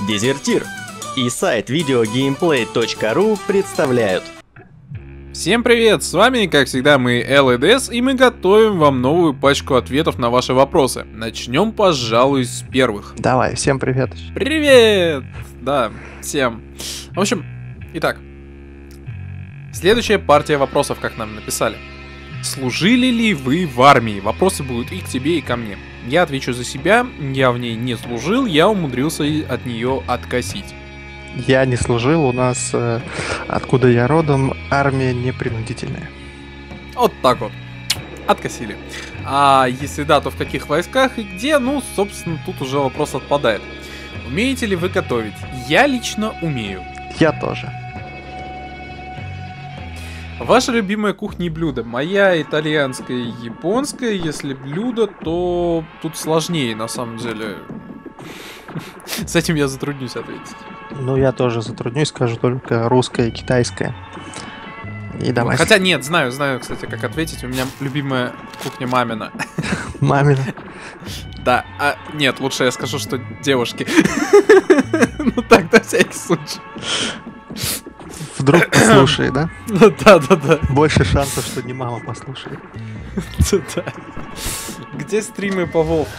Дезертир и сайт videogameplay.ru представляют. Всем привет, с вами, как всегда, мы LEDS, и мы готовим вам новую пачку ответов на ваши вопросы. Начнем, пожалуй, с первых. Давай, всем привет. Привет! Да, всем. В общем, итак, следующая партия вопросов, как нам написали. Служили ли вы в армии? Вопросы будут и к тебе, и ко мне. Я отвечу за себя, я в ней не служил, я умудрился от нее откосить. Я не служил, у нас, откуда я родом, армия не принудительная. Вот так вот. Откосили. А если да, то в каких войсках и где? Ну, собственно, тут уже вопрос отпадает. Умеете ли вы готовить? Я лично умею. Я тоже. Ваша любимая кухня и блюдо? Моя итальянская и японская. Если блюдо, то тут сложнее, на самом деле. С этим я затруднюсь ответить. Ну, я тоже затруднюсь, скажу только русская и китайская. И давай. Хотя нет, знаю, кстати, как ответить. У меня любимая кухня мамина. Мамина. Да, нет, лучше я скажу, что девушки. Ну так, на всякий случай. Вдруг послушай, да? Да. Больше шансов, что не мама послушает. Да. Где стримы по WoW?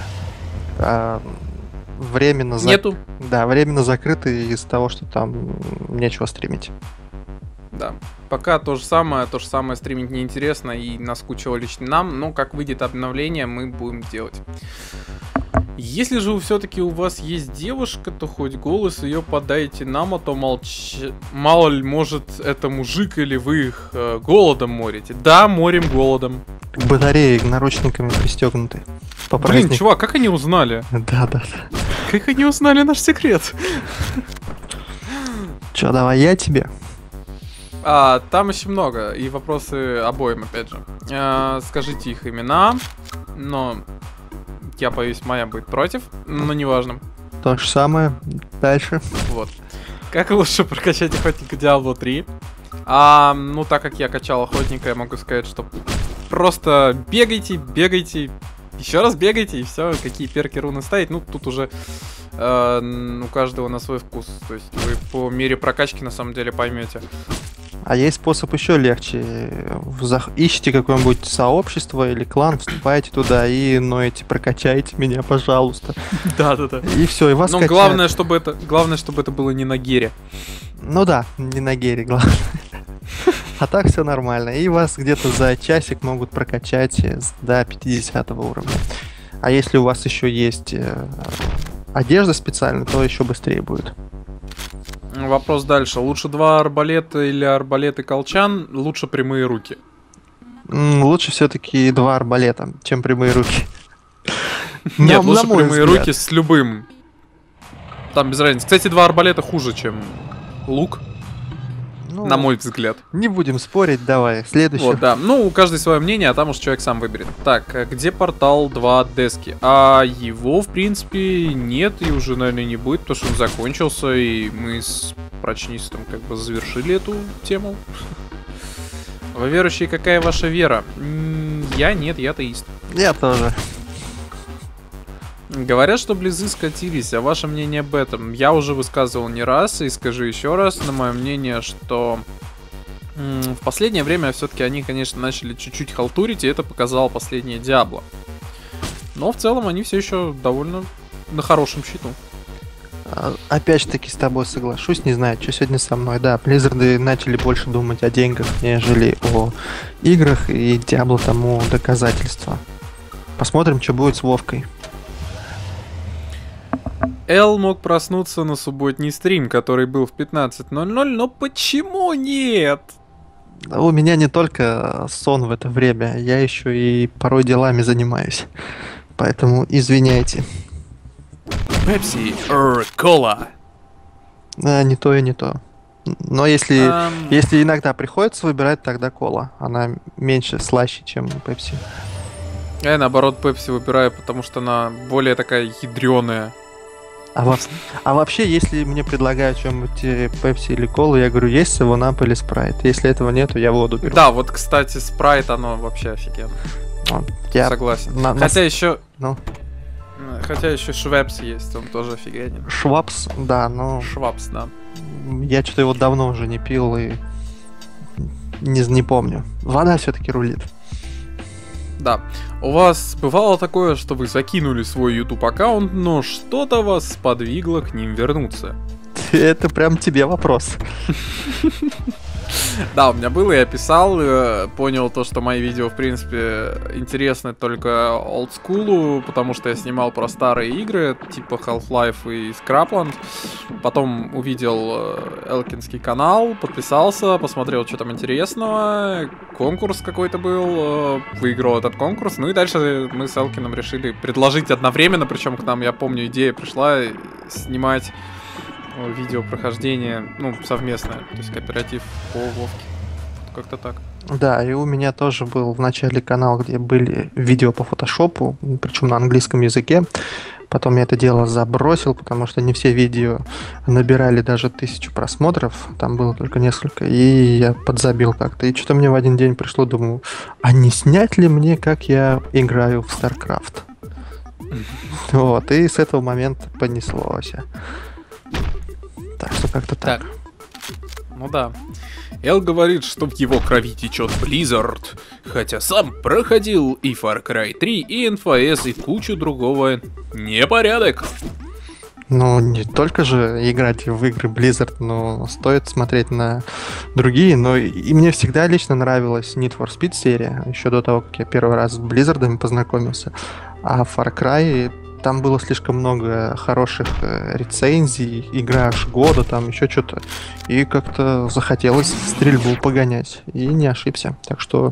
Временно Нету? Да, временно закрыты из-за того, что там нечего стримить. Да. Пока то же самое стримить неинтересно и наскучило лично нам, но как выйдет обновление, мы будем делать. Если же все-таки у вас есть девушка, то хоть голос ее подайте нам, а то мало ли, может, это мужик или вы их голодом морите. Да, морим голодом. Батареи наручниками пристегнуты. Блин, чувак, как они узнали? Да. Как они узнали наш секрет? Че, давай я тебе? Там еще много, и вопросы обоим, опять же. Скажите их имена, но я боюсь, моя будет против, но неважно. То же самое. Дальше. Вот. Как лучше прокачать охотника Diablo 3? Ну, так как я качал охотника, я могу сказать, что просто бегайте, еще раз бегайте, и все, какие перки руны ставить. Ну, тут уже у каждого на свой вкус. То есть вы по мере прокачки на самом деле поймете. А есть способ еще легче. Ищите какое-нибудь сообщество или клан, вступайте туда и ноете, прокачайте меня, пожалуйста. Да. И все, и вас качают. Но главное, чтобы это было не на гере. Ну да, не на гере, главное. А так все нормально. И вас где-то за часик могут прокачать до 50 уровня. А если у вас еще есть одежда специальная, то еще быстрее будет. Вопрос дальше. Лучше 2 арбалета или арбалет и колчан? Лучше прямые руки. Лучше все-таки 2 арбалета, чем прямые руки. Нет, лучше прямые руки с любым. Там без разницы. Кстати, 2 арбалета хуже, чем лук. На мой взгляд. Не будем спорить, давай. Следующий. Вот, да. Ну, у каждого свое мнение, а там уж человек сам выберет. Так, где портал 2 дески? А его, в принципе, нет и уже, наверное, не будет, потому что он закончился, и мы с прочнистом как бы завершили эту тему. Вы верующие, какая ваша вера? Я нет, я атеист. Я тоже. Говорят, что близы скатились, а ваше мнение об этом? Я уже высказывал не раз и скажу еще раз, на мое мнение, что в последнее время все-таки они, конечно, начали чуть-чуть халтурить, и это показало последнее Diablo. Но в целом они все еще довольно на хорошем счету. Опять же таки с тобой соглашусь, не знаю, что сегодня со мной. Да, Blizzard начали больше думать о деньгах, нежели о играх, и Diablo тому доказательство. Посмотрим, что будет с Вовкой. Эл мог проснуться на субботний стрим, который был в 15:00, но почему нет? У меня не только сон в это время, я еще и порой делами занимаюсь. Поэтому извиняйте. Пепси, кола. Не то и не то. Но если иногда приходится выбирать, тогда кола. Она меньше слаще, чем Пепси. Я наоборот Пепси выбираю, потому что она более такая ядреная. А вообще, если мне предлагают что-нибудь Пепси или колу, я говорю, есть 7-Up или Спрайт. Если этого нету, я воду беру. Да, вот, кстати, Спрайт, оно вообще офигенно. Я согласен. Хотя еще... Хотя еще Швепс есть, он тоже офигенен. Швапс, да, но... Швапс, да. Я что-то его давно уже не пил и не помню. Вода все-таки рулит. Да. У вас бывало такое, что вы закинули свой YouTube аккаунт, но что-то вас сподвигло к ним вернуться? Это прям тебе вопрос. Да, у меня было, я писал, понял то, что мои видео, в принципе, интересны только олдскулу, потому что я снимал про старые игры, типа Half-Life и Scrapland. Потом увидел Элкинский канал, подписался, посмотрел, что там интересного, конкурс какой-то был, выиграл этот конкурс, ну и дальше мы с Элкином решили предложить одновременно, причем к нам, я помню, идея пришла снимать видео прохождение, ну, совместное, то есть кооператив по Вовке. Как-то так. Да, и у меня тоже был в начале канал, где были видео по фотошопу, причем на английском языке. Потом я это дело забросил, потому что не все видео набирали даже 1000 просмотров, там было только несколько, и я подзабил как-то. И что-то мне в один день пришло, думаю, а не снять ли мне, как я играю в StarCraft? Вот, и с этого момента понеслось. Так что как-то так. Ну да. Эл говорит, что в его крови течет Blizzard, хотя сам проходил и Far Cry 3, и NFS, и кучу другого. Непорядок. Ну, не только же играть в игры Blizzard, но стоит смотреть на другие. Но и мне всегда лично нравилась Need for Speed серия, еще до того, как я первый раз с Blizzard'ами познакомился. А Far Cry... Там было слишком много хороших рецензий, игра аж года, там еще что-то. И как-то захотелось стрельбу погонять. И не ошибся. Так что...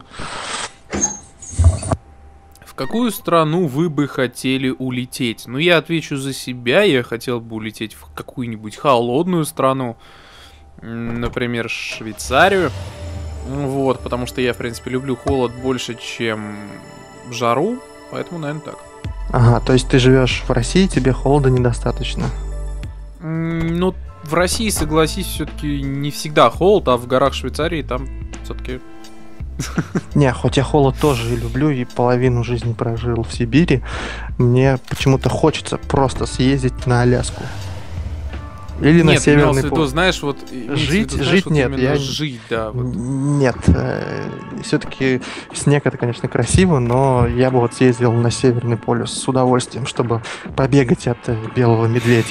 В какую страну вы бы хотели улететь? Ну, я отвечу за себя. Я хотел бы улететь в какую-нибудь холодную страну. Например, Швейцарию. Вот, потому что я, в принципе, люблю холод больше, чем жару. Поэтому, наверное, так. Ага, то есть ты живешь в России, тебе холода недостаточно? Ну, в России, согласись, все-таки не всегда холод, а в горах Швейцарии там все-таки... Не, хоть я холод тоже и люблю, и половину жизни прожил в Сибири, мне почему-то хочется просто съездить на Аляску. Или на Северный полюс. Знаешь, вот... Жить нет. Жить, да. Вот. Нет. Все-таки снег это, конечно, красиво, но я бы вот съездил на Северный полюс с удовольствием, чтобы побегать от белого медведя.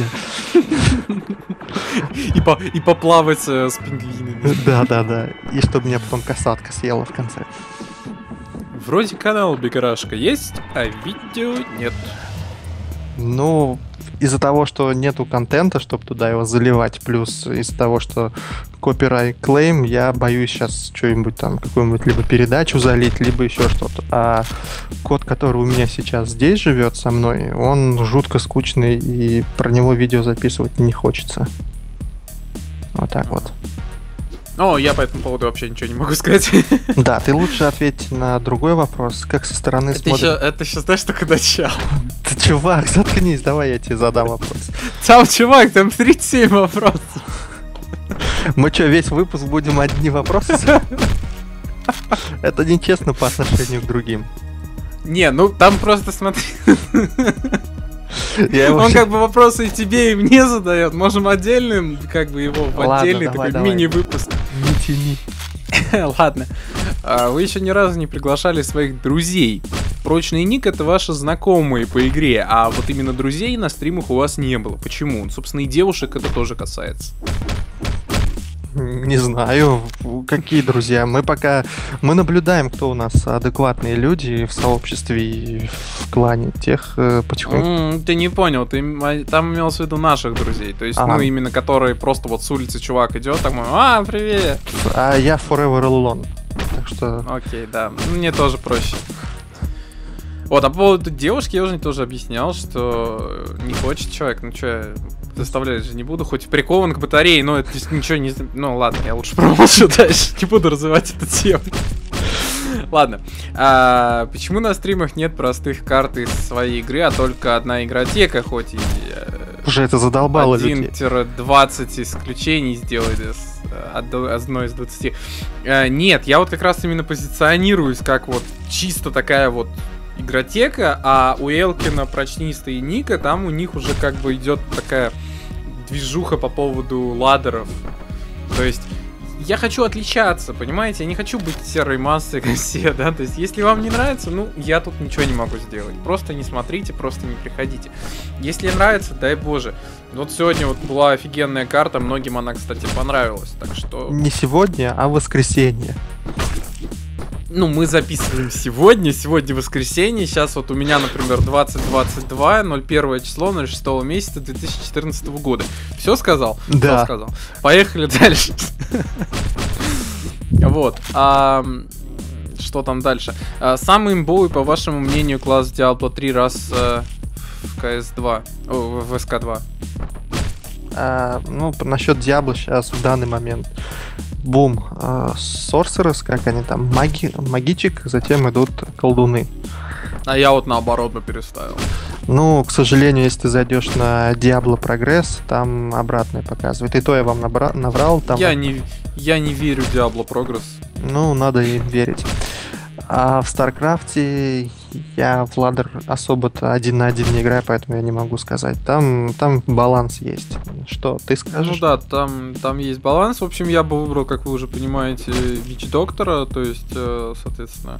И поплавать с пингвинами. Да. И чтобы меня потом касатка съела в конце. Вроде канал Бегарашка есть, а видео нет. Ну... Из-за того, что нету контента, чтобы туда его заливать, плюс из-за того, что copyright claim, я боюсь сейчас что-нибудь там, какую-нибудь либо передачу залить, либо еще что-то. А кот, который у меня сейчас здесь живет со мной, он жутко скучный, и про него видео записывать не хочется. Вот так вот. О, я по этому поводу вообще ничего не могу сказать. Да, ты лучше ответь на другой вопрос, как со стороны смотришь. Это еще, знаешь, только начало. Ты, чувак, заткнись, давай я тебе задам вопрос. Там, чувак, там 37 вопросов. Мы что, весь выпуск будем одни вопросы? Это нечестно по отношению к другим. Не, ну там просто смотри. Он как бы вопросы и тебе, и мне задает. Можем отдельным, как бы его в отдельный такой мини-выпуск. Не тяни. Ладно. Вы еще ни разу не приглашали своих друзей. Прочный ник — это ваши знакомые по игре, а вот именно друзей на стримах у вас не было. Почему? Собственно, и девушек это тоже касается. Не знаю, какие друзья. Мы наблюдаем, кто у нас адекватные люди в сообществе и в клане. Тех потихоньку... Ты не понял, ты там имелся в виду наших друзей. То есть, ну, именно которые просто вот с улицы чувак идет, так мы, привет! А я forever alone. Так что... Окей, да. Мне тоже проще. Вот, а по поводу девушки я уже тоже объяснял, что не хочет человек, ну что, заставлять же не буду, хоть прикован к батарее, но это ничего не... Ну ладно, я лучше промолчу дальше, не буду развивать эту тему. Ладно, почему на стримах нет простых карт из своей игры, а только одна игротека, хоть и... Уже это задолбало людей. 1-20 исключений сделает одной из 20. Нет, я вот как раз именно позиционируюсь как вот чисто такая вот игротека, а у Элкина, Прочниста и Ника, там у них уже как бы идет такая движуха по поводу ладеров. То есть я хочу отличаться, понимаете? Я не хочу быть серой массой, как все, да? То есть если вам не нравится, ну, я тут ничего не могу сделать. Просто не смотрите, просто не приходите. Если нравится, дай боже. Вот сегодня вот была офигенная карта, многим она, кстати, понравилась, так что... Не сегодня, а в воскресенье. Ну, мы записываем сегодня воскресенье, сейчас вот у меня, например, 2022, 01 число 06 месяца 2014 года. Все сказал? Да. Все сказал. Поехали дальше. Вот. Что там дальше? Самый имбовый, по вашему мнению, класс Diablo 3 раз в CS2, в SK2? Ну, насчет Diablo сейчас в данный момент. Бум, Sorcerers, как они там, магичек, затем идут колдуны. А я вот наоборот бы переставил. Ну, к сожалению, если ты зайдешь на Diablo Progress, там обратное показывает. И то я вам наврал. Там... Я не верю в Diablo Progress. Ну, надо им верить. А в StarCraft я в ладер особо-то 1 на 1 не играю, поэтому я не могу сказать. Там баланс есть. Что ты скажешь? Ну да, там есть баланс. В общем, я бы выбрал, как вы уже понимаете, Вич Доктора, то есть, соответственно,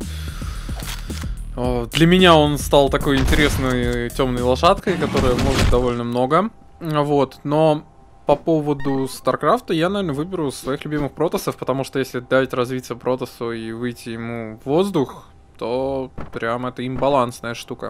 для меня он стал такой интересной темной лошадкой, которая может довольно много. Вот, но по поводу Старкрафта я, наверное, выберу своих любимых протоссов, потому что если дать развиться протоссу и выйти ему в воздух, то прям это имбалансная штука.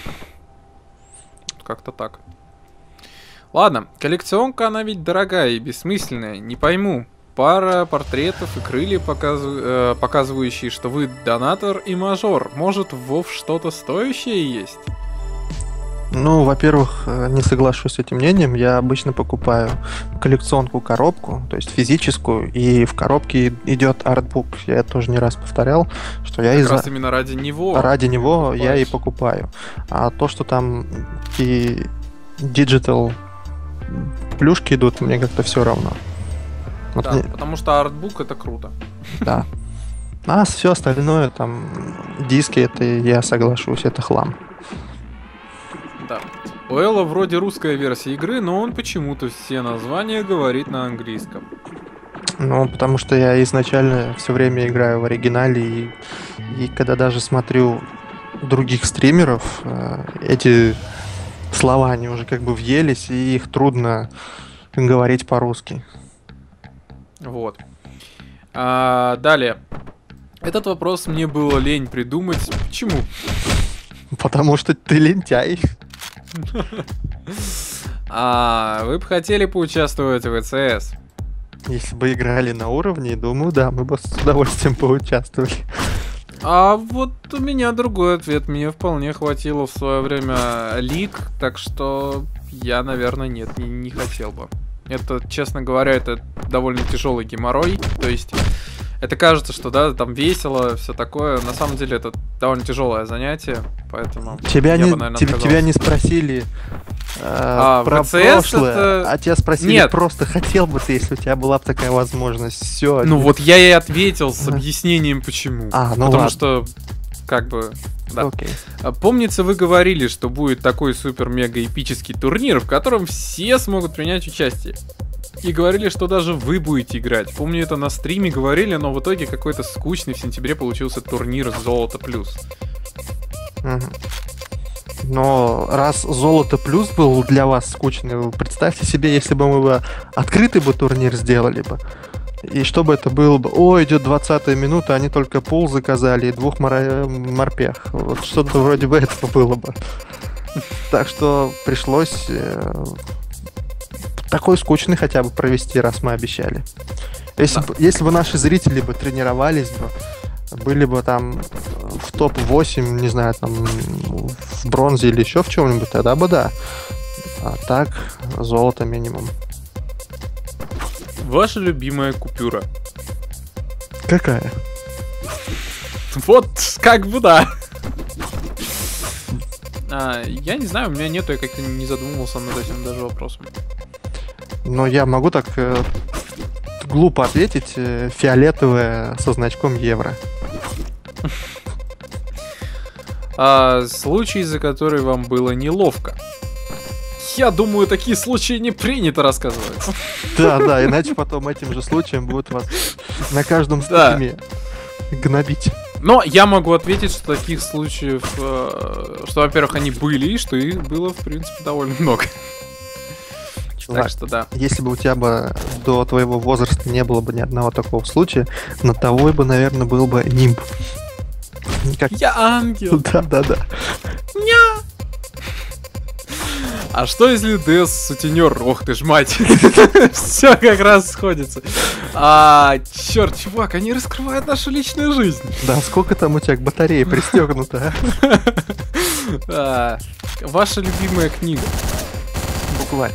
Как-то так. Ладно, коллекционка, она ведь дорогая и бессмысленная, не пойму. Пара портретов и крылья, показывающие, что вы донатор и мажор. Может, в WoW что-то стоящее есть? Ну, во-первых, не соглашусь с этим мнением. Я обычно покупаю коллекционку-коробку, то есть физическую, и в коробке идет артбук. Я это тоже не раз повторял, что я как раз именно ради него. Ради него я и покупаю. А то, что там и диджитал плюшки идут, мне как-то все равно. Вот да, потому что артбук это круто. Да. А все остальное, там, диски, это я соглашусь, это хлам. Да. У Элла вроде русская версия игры, но он почему-то все названия говорит на английском. Ну, потому что я изначально все время играю в оригинале, и когда даже смотрю других стримеров, эти слова, они уже как бы въелись, и их трудно говорить по-русски. Вот. Далее. Этот вопрос мне было лень придумать. Почему? Потому что ты лентяй. Вы бы хотели поучаствовать в ВЦС? Если бы играли на уровне, думаю, да, мы бы с удовольствием поучаствовали. А вот у меня другой ответ. Мне вполне хватило в свое время лиг, так что я, наверное, нет, не хотел бы. Это, честно говоря, это довольно тяжелый геморрой. То есть это кажется, что да, там весело, все такое. На самом деле это довольно тяжелое занятие, поэтому тебя не спросили про ВЦС прошлое, это... а тебя спросили Нет. просто, хотел бы ты, если у тебя была бы такая возможность. Все. Ну вот я и ответил с объяснением почему. Потому ладно. что, как бы, да. Окей. Помнится, вы говорили, что будет такой супер-мега-эпический турнир, в котором все смогут принять участие. И говорили, что даже вы будете играть. Помню, это на стриме говорили, но в итоге какой-то скучный в сентябре получился турнир «Золото плюс». Но раз «Золото плюс» был для вас скучный, представьте себе, если бы мы бы открытый бы турнир сделали бы. И чтобы это было бы, идет 20-я минута, они только пул заказали и 2 морпех. Вот что-то вроде бы этого было бы. Так что пришлось такой скучный хотя бы провести, раз мы обещали. Если бы наши зрители бы тренировались бы, были бы там в топ-8, не знаю, там в бронзе или еще в чем-нибудь, тогда бы да. А так, золото минимум. Ваша любимая купюра? Какая? Вот, как бы да. Я не знаю, у меня нету, я как-то не задумывался над этим даже вопросом. Но я могу так глупо ответить, фиолетовая со значком евро. Случай, за который вам было неловко. Я думаю, такие случаи не принято рассказывать. Да, иначе потом этим же случаем будут вас на каждом стриме гнобить. Но я могу ответить, что таких случаев, что, во-первых, они были, и что их было, в принципе, довольно много. Чувак, так что да. Если бы у тебя бы до твоего возраста не было бы ни одного такого случая, на того бы, наверное, был бы нимб. Я ангел. Да. Ня! А что если Дэс сутенер? Ох ты ж мать. Все как раз сходится. Черт, чувак, они раскрывают нашу личную жизнь. Да, сколько там у тебя к батарее пристегнуто, Ваша любимая книга? Буквально.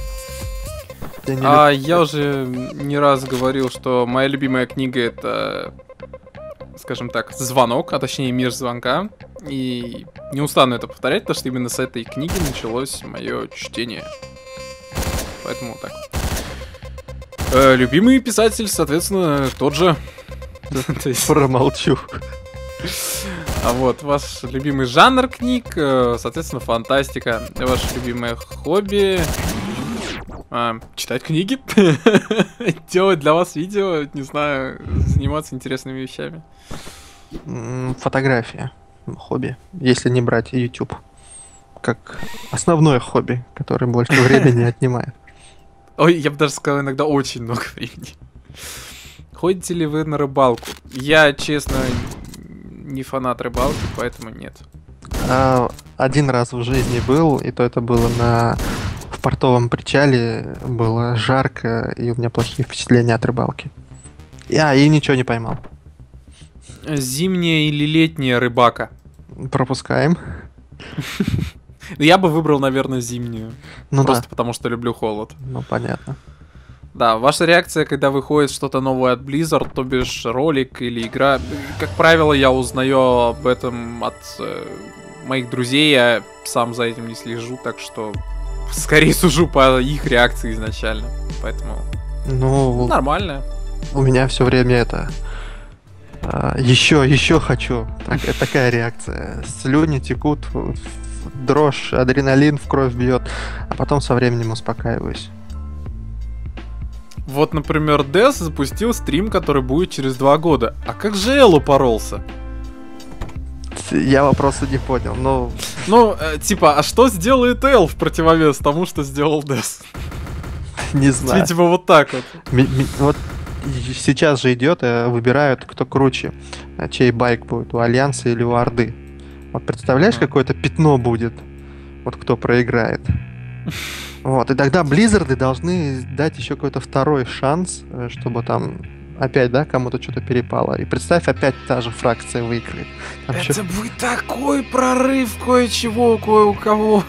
Я уже не раз говорил, что моя любимая книга это, скажем так, «Звонок», а точнее «Мир звонка». И не устану это повторять, потому что именно с этой книги началось мое чтение. Поэтому так. Любимый писатель, соответственно, тот же. Промолчу. А вот, ваш любимый жанр книг, соответственно, фантастика. Ваше любимое хобби... читать книги, делать для вас видео, не знаю, заниматься интересными вещами. Фотография. Хобби. Если не брать YouTube. Как основное хобби, которое больше времени отнимает. Ой, я бы даже сказал, иногда очень много времени. Ходите ли вы на рыбалку? Я, честно, не фанат рыбалки, поэтому нет. Один раз в жизни был, и то это было в портовом причале, было жарко, и у меня плохие впечатления от рыбалки. И ничего не поймал. Зимняя или летняя рыбака? Пропускаем. Я бы выбрал, наверное, зимнюю. Ну просто потому, что люблю холод. Ну, понятно. Да, ваша реакция, когда выходит что-то новое от Blizzard, то бишь ролик или игра. Как правило, я узнаю об этом от моих друзей, я сам за этим не слежу, так что скорее сужу по их реакции изначально. Поэтому нормально. У меня все время это... Еще хочу. Такая реакция. Слюни текут, дрожь, адреналин в кровь бьет, а потом со временем успокаиваюсь. Вот, например, Дэс запустил стрим, который будет через 2 года. А как же Эллу поролся? Я вопроса не понял, но... а что сделает Эл в противовес тому, что сделал Дэс? Не знаю. Видимо, вот так вот. Вот сейчас же идет, выбирают, кто круче, чей байк будет, у Альянса или у Орды. Вот представляешь, какое-то пятно будет, вот кто проиграет. Вот, и тогда Близзарды должны дать еще какой-то второй шанс, чтобы там опять, кому-то что-то перепало. И представь, опять та же фракция выиграет. Это будет такой прорыв кое-чего, кое у кого.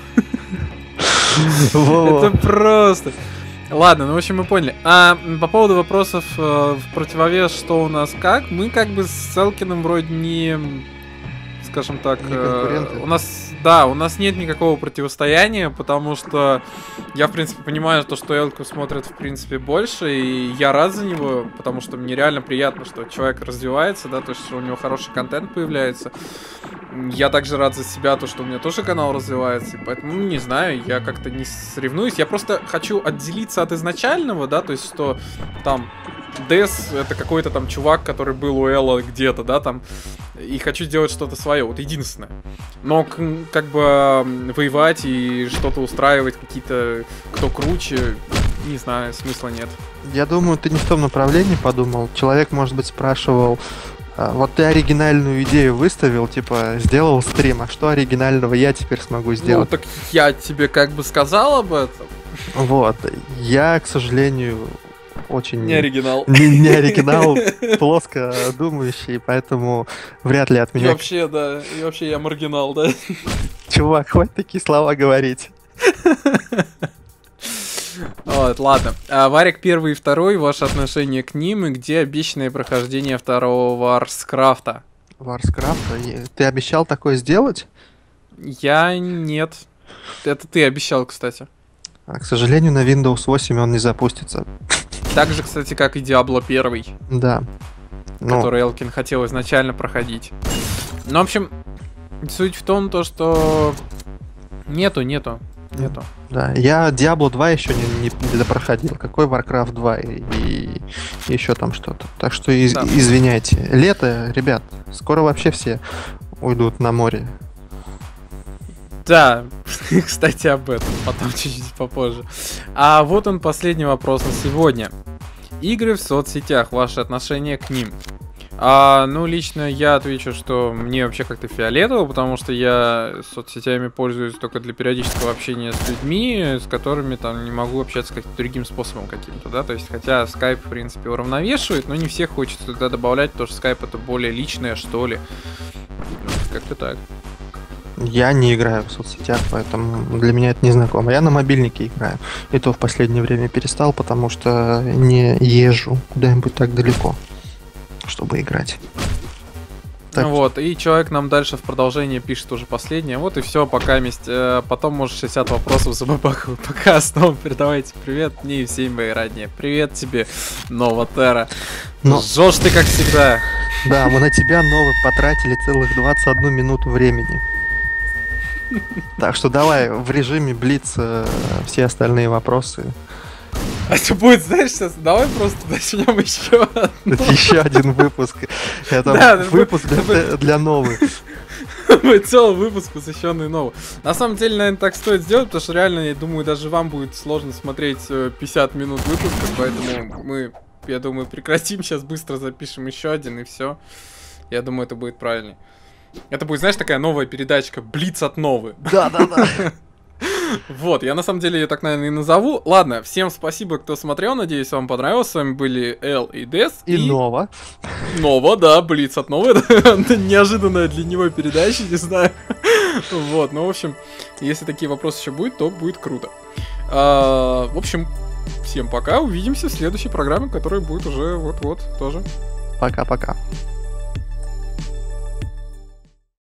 Это просто... Ладно, в общем, мы поняли. По поводу вопросов в противовес, что у нас как, мы как бы с Элкиным вроде не... Скажем так, у нас нет никакого противостояния, потому что я, в принципе, понимаю то, что Элку смотрит, в принципе, больше, и я рад за него, потому что мне реально приятно, что человек развивается, то есть, что у него хороший контент появляется. Я также рад за себя, то, что у меня тоже канал развивается, и поэтому, не знаю, я как-то не соревнуюсь, я просто хочу отделиться от изначального, то есть, что там Дэс это какой-то там чувак, который был у Элла где-то, там, и хочу сделать что-то свое, вот единственное. Но как бы воевать и что-то устраивать, какие-то, кто круче, не знаю, смысла нет. Я думаю, ты не в том направлении подумал. Человек, может быть, спрашивал, вот ты оригинальную идею выставил, типа, сделал стрим, а что оригинального я теперь смогу сделать? Ну, так я тебе как бы сказал об этом. Вот, я, к сожалению... очень... Не оригинал. Не оригинал, плоско думающий, поэтому вряд ли от меня... И вообще я маргинал, да? Чувак, хватит такие слова говорить. Вот, ладно. Варик 1 и 2, ваше отношение к ним, и где обещанное прохождение 2-го Варскрафта? Варскрафта? Ты обещал такое сделать? Я нет. Это ты обещал, кстати. К сожалению, на Windows 8 он не запустится. Так же, кстати, как и Diablo 1. Да. Который Элкин хотел изначально проходить. Ну, в общем, Суть в том, то, что нету. Да, я Diablo 2 еще не допроходил. Какой Warcraft 2 и еще там что-то. Так что Да. извиняйте. Лето, ребят, скоро вообще все уйдут на море. Да, кстати, об этом потом чуть-чуть попозже. А вот он последний вопрос на сегодня. Игры в соцсетях, ваше отношение к ним. Ну, лично я отвечу, что мне вообще как-то фиолетово, потому что я соцсетями пользуюсь только для периодического общения с людьми, с которыми там не могу общаться как-то другим способом каким-то, да, то есть, хотя Skype, в принципе, уравновешивает, но не всех хочется туда добавлять, потому что Skype это более личное, что ли. Как-то так. Я не играю в соцсетях, поэтому для меня это не знакомо. Я на мобильнике играю. И то в последнее время перестал, потому что не езжу куда-нибудь так далеко, чтобы играть. Так. Вот, и человек нам дальше в продолжение пишет уже последнее. Вот и все, пока месть. Потом, может, 60 вопросов забабахаю. Пока снова передавайте привет мне и всем мои родне. Привет тебе, Новотера. Жжёшь ты, как всегда. Да, мы на тебя, Новый, потратили целых 21 минуту времени. Так что давай в режиме блиц все остальные вопросы. А что будет, знаешь, сейчас давай просто начнем еще одну. Еще один выпуск. Это Да, выпуск для новых. Будет целый выпуск, посвященный новому. На самом деле, наверное, так стоит сделать, потому что реально, я думаю, даже вам будет сложно смотреть 50 минут выпуска, поэтому мы, я думаю, прекратим, сейчас быстро запишем еще один и все. Я думаю, это будет правильно. Это будет, знаешь, такая новая передачка «Блиц от Новы». Да. Вот, я на самом деле ее так, наверное, и назову. Ладно, всем спасибо, кто смотрел, надеюсь, вам понравилось. С вами были Эл и Дес. И Нова. Нова, да, Блиц от Новы. Это неожиданная для него передача, не знаю. Вот, ну, в общем, если такие вопросы еще будут, то будет круто. В общем, всем пока, увидимся в следующей программе, которая будет уже вот-вот тоже. Пока-пока.